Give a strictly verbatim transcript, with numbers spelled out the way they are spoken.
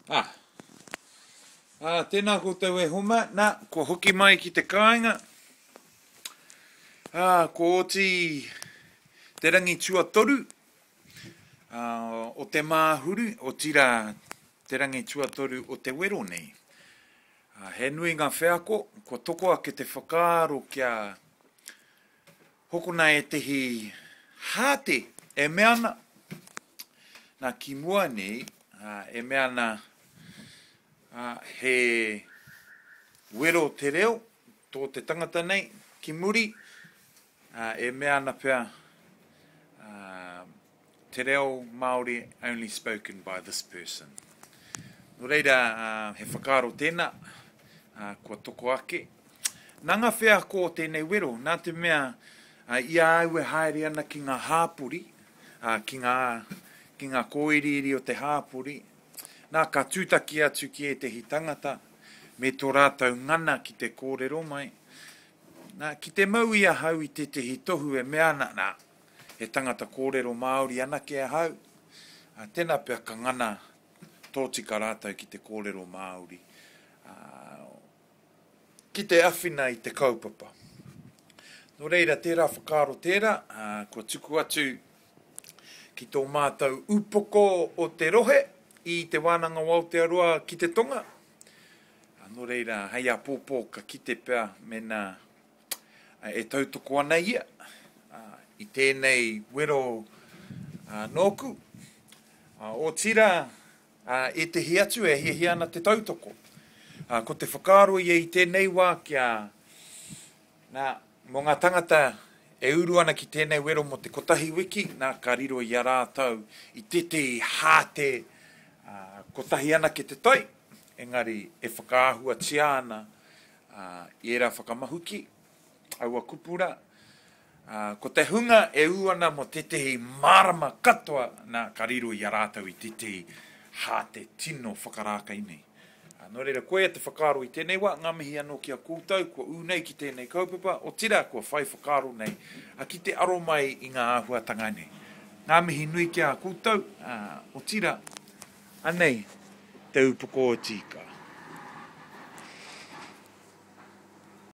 Ah, ah, tēnā koutou e homa, nā, ko hoki mai ki te kāinga. Ah, ko oti te rangi tuatoru, ah, o te māhuru, o tira te rangi tuatoru o te wero nei. Ah, he nui ngā wheako, ko toko ake te whakaaro kia hokona e tehi hāte e meana. Nā ki mua nei, ah, e meana Uh, he wero te reo, tō te tangata nei, ki muri, uh, e mea ana pia uh, te reo Māori only spoken by this person. No reira, uh, he whakaaro tēnā, uh, kua toko ake. Nā ngā whea ko tēnei wero, nā te mea uh, ia au e haere ana ki ngā hāpuri, uh, ki ngā, ki ngā kōiriri o te hāpuri, nā ka tūtaki atu ki e tehi tangata, me tō rātau ngana ki te kōrero mai. Nā, ki te mau ia hau i te tehi tohu e mea ana, nā, he tangata kōrero Māori ana ke a hau. Uh, tēnā pia ka ngana tōtika rātau ki te kōrero Māori. Uh, ki te awhina i te kaupapa. No reira, tērā whakaaro tērā, uh, kua tuku atu ki tō mātou upoko o te rohe, i te wānanga o Aotearoa ki te tonga. No reira, hei a pōpō ka ki te pēr mena e tautoko ana ia. I tēnei wero nōku. O tira, e te hiatu e hi ana te tautoko. Ko te whakaaro ia i tēnei wā kia nā, mō ngā tangata e uru ana ki tēnei wero mo te kotahi wiki, nā ka riro i a rātau i te te hāte Uh, ko tahi ana ke te tai, engari e whakaahua tia ana uh, i era whakamahuki, aua kupura. Uh, ko te hunga e uana mo te tehi marama katoa na kariro i a rātau i te tehi hāte tino whakarākai nei. Uh, no reira, koe te whakaaro i tēnei wā, ngā mihi anō ki a kūtau, kua unei ki tēnei kaupapa, o tira kua whai whakaaro nei, a ki te aro mai i ngā āhuatanga nei. Ngā mihi nui ki a kūtau, uh, o tira, anei, te upoko o tika.